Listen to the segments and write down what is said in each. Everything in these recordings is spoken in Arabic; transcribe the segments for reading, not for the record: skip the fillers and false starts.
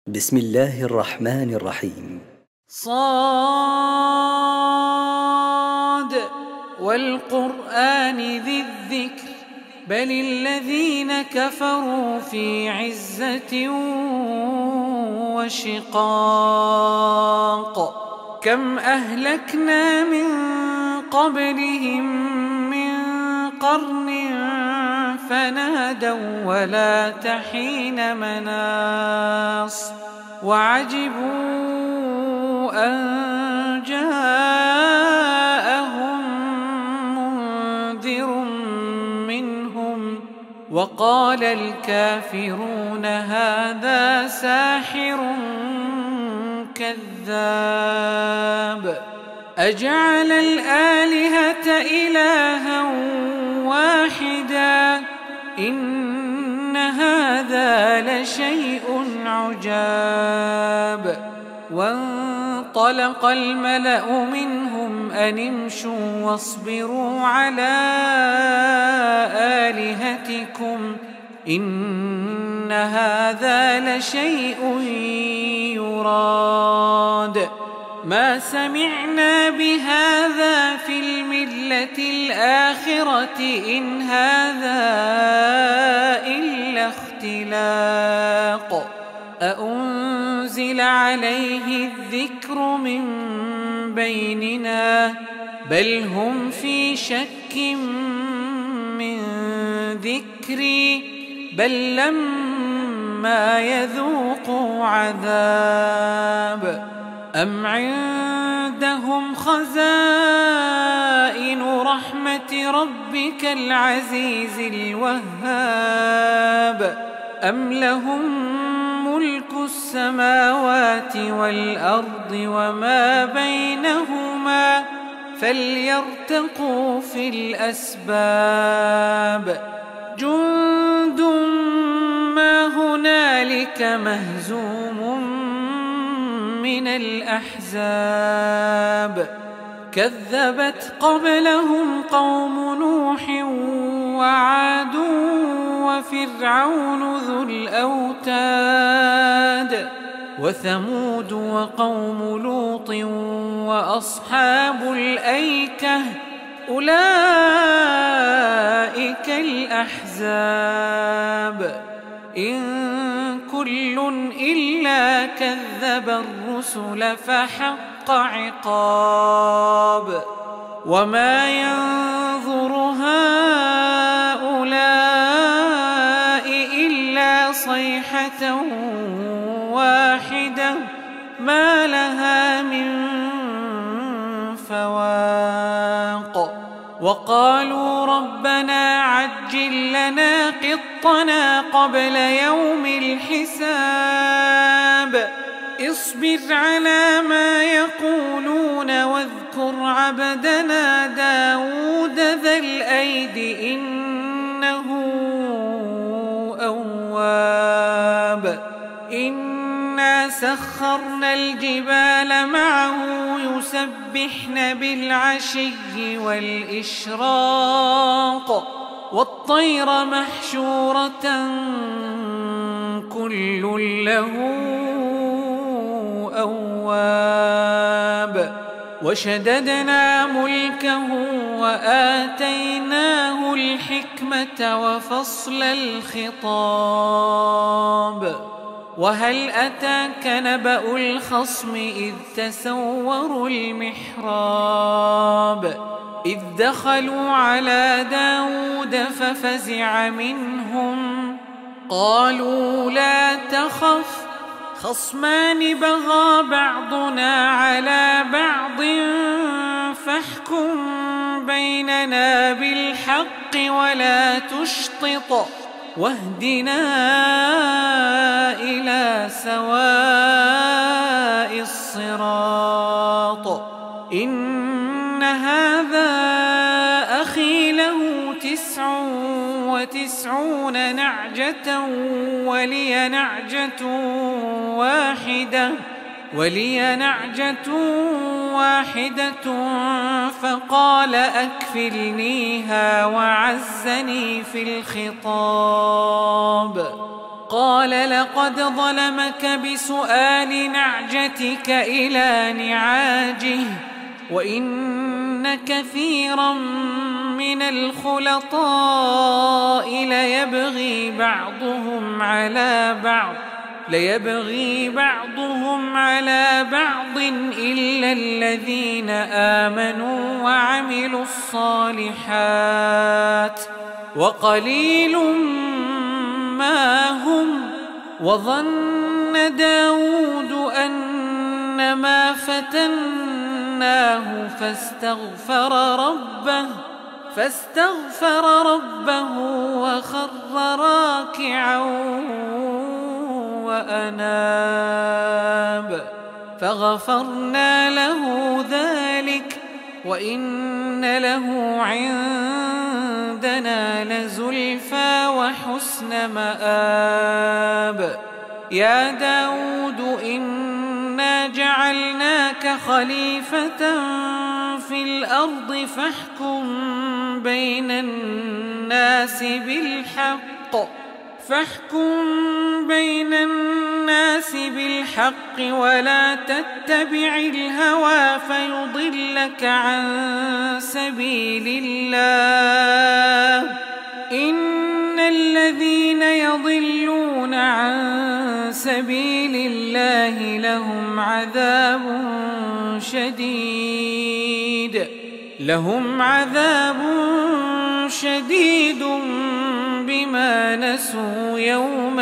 بسم الله الرحمن الرحيم. صاد والقرآن ذي الذكر بل الذين كفروا في عزة وشقاق كم أهلكنا من قبلهم من قرن فنادوا ولا تحين مناص وعجبوا أن جاءهم منذر منهم وقال الكافرون هذا ساحر كذاب أجعل الآلهة إلها واحدا إن هذا لشيء عجاب وانطلق الملأ منهم أن امشوا واصبروا على آلهتكم إن هذا لشيء يراد ما سمعنا بهذا في الملة الآخرة إن هذا إلا اختلاق أأنزل عليه الذكر من بيننا بل هم في شك من ذكري بل لما يذوقوا عذاب أم عندهم خزائن رحمة ربك العزيز الوهاب أم لهم ملك السماوات والأرض وما بينهما فليرتقوا في الأسباب جند ما هنالك مهزوم من الأحزاب كذبت قبلهم قوم نوح وعاد وفرعون ذو الأوتاد وثمود وقوم لوط وأصحاب الأيكة أولئك الأحزاب إن كل إلا كذب الرسل فحق عقاب وما ينظر هؤلاء إلا صيحة واحدة ما لها من فواق وقالوا ربنا عجل لنا قطنا قبل يوم الحساب اصبر على ما يقولون واذكر عبدنا داود ذا الأيد إنه أواب إنا سخرنا الجبال معه يسبحن بالعشي والإشراق والطير محشورة كل له أواب وشددنا ملكه وآتيناه الحكمة وفصل الخطاب وهل أتاك نبأ الخصم إذ تسوروا المحراب إذ دخلوا على داود ففزع منهم قالوا لا تخف خصمان بغى بعضنا على بعض فاحكم بيننا بالحق ولا تشطط واهدنا إلى سواء الصراط إن هذا أخي له 99 نعجة ولي نعجة واحدة فقال أكفلنيها وعزني في الخطاب وقال لقد ظلمك بسؤال نعجتك إلى نعاجه وإن كثيرا من الخلطاء ليبغي بعضهم على بعض إلا الذين آمنوا وعملوا الصالحات وقليل ما هم. وظن داود أنما فتناه فاستغفر ربه وخر راكعا وأناب فغفرنا له ذلك وإن له عندنا لزلفى وحسن مآب. يا داود إنا جعلناك خليفة في الأرض فاحكم بين الناس بالحق ولا تتبع الهوى فيضلك عن سبيل الله. إن الذين يضلون عن سبيل الله لهم عذاب شديد بما نسوا يوم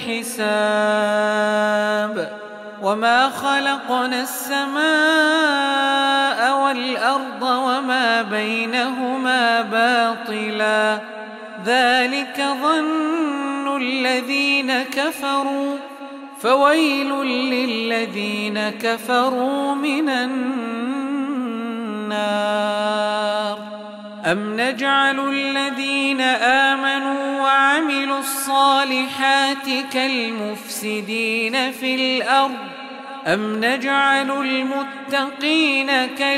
الحساب. وما خلقنا السماء والأرض وما بينهما باطلا ذلك ظن الذين كفروا فويل للذين كفروا من النار. أم نجعل الذين آمنوا وعملوا الصالحات كالمفسدين في الأرض أم نجعل المتقين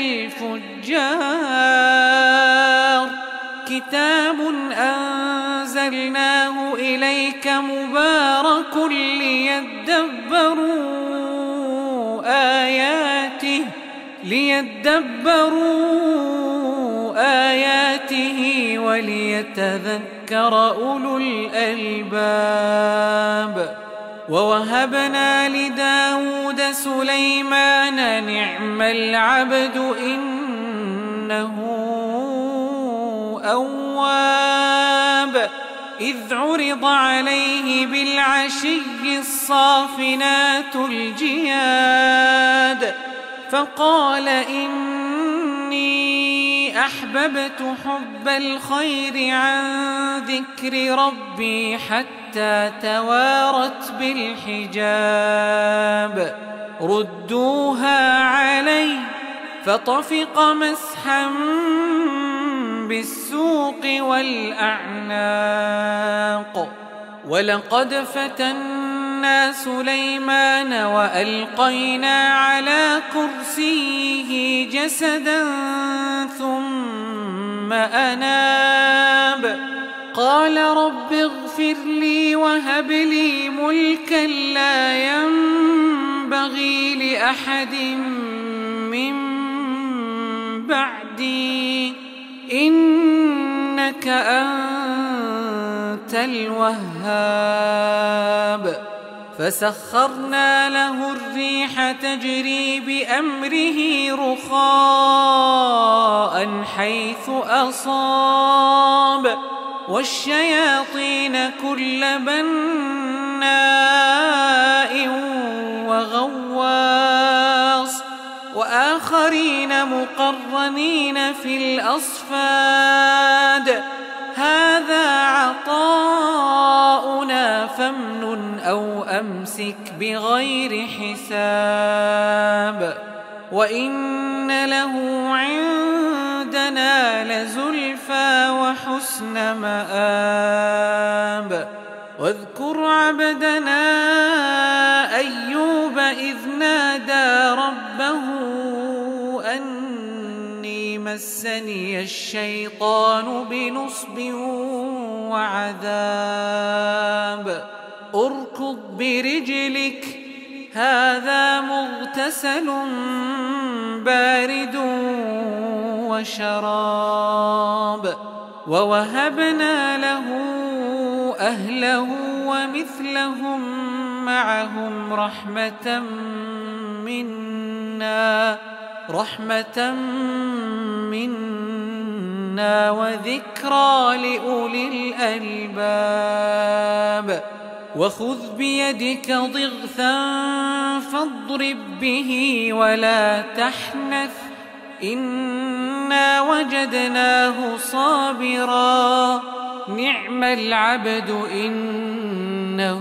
كالفجار. كتاب أنزلناه إليك مبارك ليدبروا آياته وليتذكر أولو الألباب. ووهبنا لداود سليمان نعم العبد إنه أواب. إذ عرض عليه بالعشي الصافنات الجياد فقال إني أحببت حب الخير عن ذكر ربي حتى توارت بالحجاب. ردوها علي فطفق مسحا بالسوق والأعناق. ولقد فتنا سليمان وألقينا على كرسيه جسدا ثم أناب. قال رب اغفر لي وهب لي ملكا لا ينبغي لأحد من بعدي إنك أنت الوهاب. فسخرنا له الريح تجري بأمره رخاء حيث أصاب والشياطين كل بناء وغواص وآخرين مقرنين في الأصفاد. هذا عطاؤنا فامنن أو أمسك بغير حساب. وإن له عندنا لزلفى وحسن مآب. واذكر عبدنا أيوب إذ نادى ربه أني مسني الشيطان بنصب وعذاب. اركض برجلك هذا مغتسل بارد وشراب ووهبنا له أهله ومثلهم معهم رحمة منا وذكرى لأولي الألباب وخذ بيدك ضغثا فاضرب به ولا تحنث إنا وجدناه صابرا نعم العبد إنه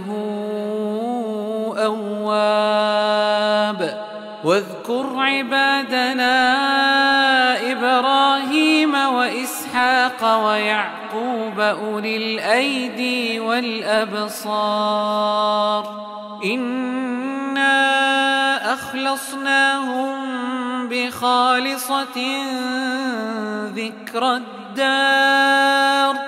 أواب واذكر عبادنا إبراهيم وإسحاق ويعقوب أولي الأيدي والأبصار إنا أخلصناهم بخالصة ذكر الدار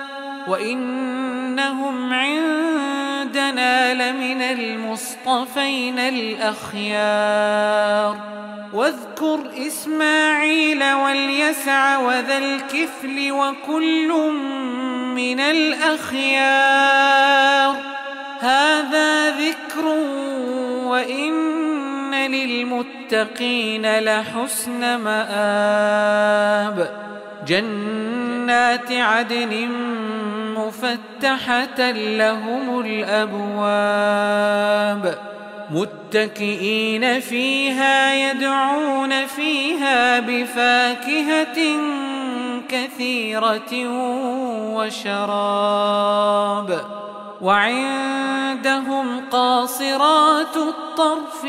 وإنهم عندنا لمن المصطفين الأخيار واذكر إسماعيل واليسع وذا الكفل وكل من الأخيار هذا ذكر وإن للمتقين لحسن مآب جنات عدن مفتحة لهم الأبواب متكئين فيها يدعون فيها بفاكهة كثيرة وشراب وعندهم قاصرات الطرف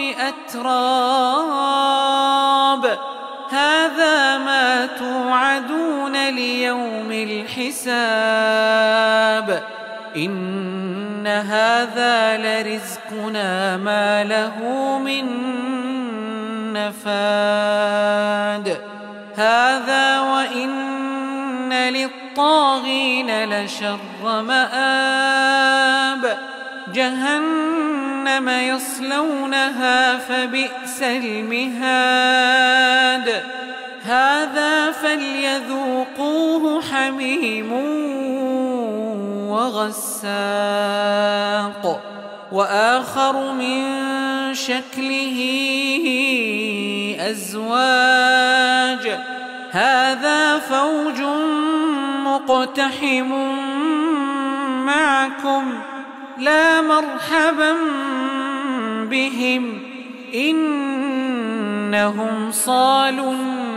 أتراب هذا ما توعدون ليوم الحساب إن هذا لرزقنا ما له من نفاد هذا وإن للطاغين لشر مآب جهنم يصلونها فبئس المهاد هذا فليذوقوه حميم وغساق وآخر من شكله أزواج هذا فوج مقتحم معكم لا مرحبا بهم إنهم صالوا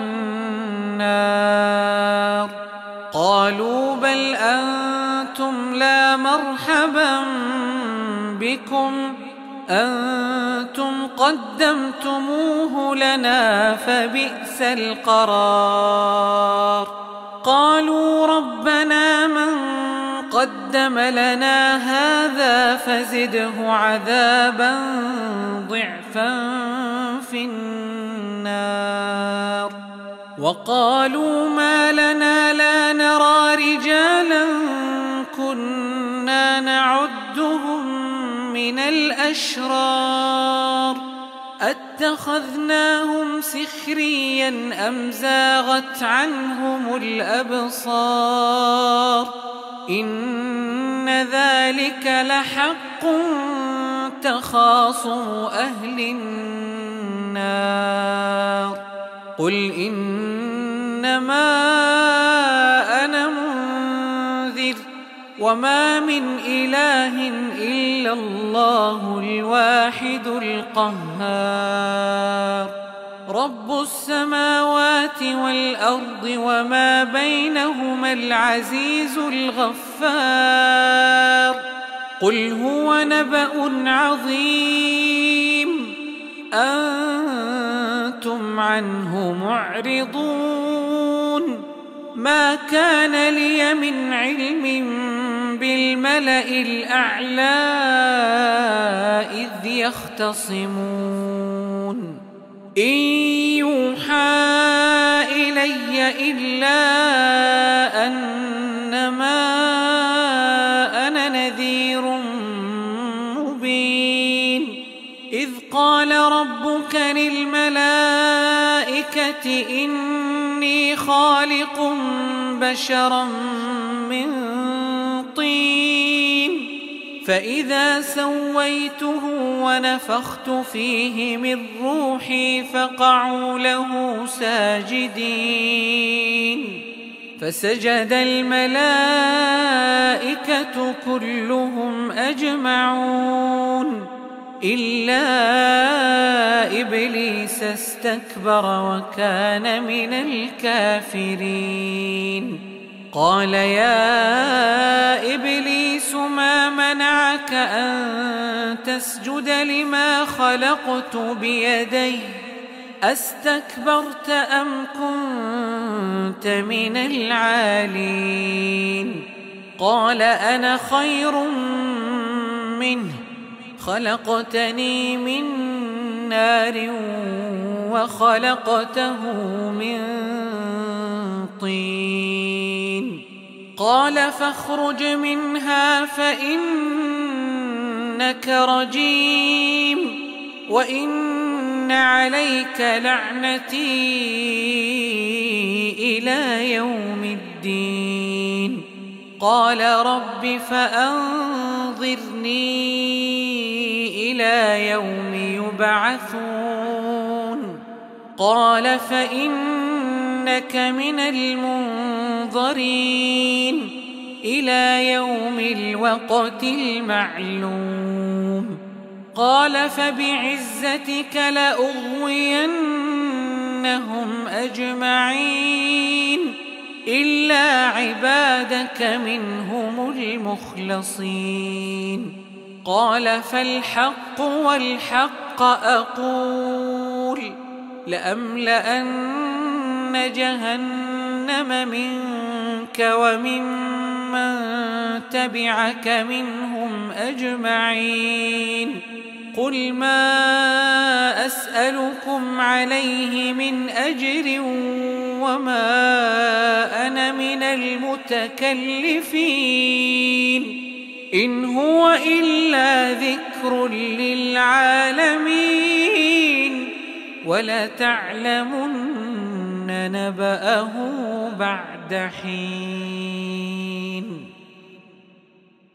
النار قالوا بل أنتم لا مرحبا بكم أنتم قدمتموه لنا فبئس القرار قالوا ربنا من قدم لنا هذا فزده عذابا ضعفا في النار وقالوا ما لنا لا نرى رجالا كنا نعدهم من الأشرار أتخذناهم سخريا أم زاغت عنهم الأبصار إن ذلك لحق تخاصم أهل النار قل إنما أنا منذر وما من إله إلا الله الواحد القهار رب السماوات والأرض وما بينهما العزيز الغفار قل هو نبأ عظيم أنتم عنه معرضون ما كان لي من علم بالملأ الأعلى إذ يختصمون إن يوحى إلي إلا أنما أنا نذير ربك للملائكة إني خالق بشرا من طين فإذا سويته ونفخت فيه من روحي فقعوا له ساجدين فسجد الملائكة كلهم أجمعون إلا إبليس استكبر وكان من الكافرين قال يا إبليس ما منعك أن تسجد لما خلقت بيدي أستكبرت أم كنت من العالين قال أنا خير منه خلقتني من نار وخلقته من طين قال فاخرج منها فإنك رجيم وإن عليك لعنتي إلى يوم الدين قال رب فأنظرني إلى يوم يبعثون قال فإنك من المنظرين إلى يوم الوقت المعلوم قال فبعزتك لأغوينهم أجمعين إلا عبادك منهم المخلصين قال فالحق والحق أقول لأملأن جهنم منك وممن تبعك منهم أجمعين قل ما أسألكم عليه من أجر وما أنا من المتكلفين إن هو إلا ذكر للعالمين ولتعلمن نبأه بعد حين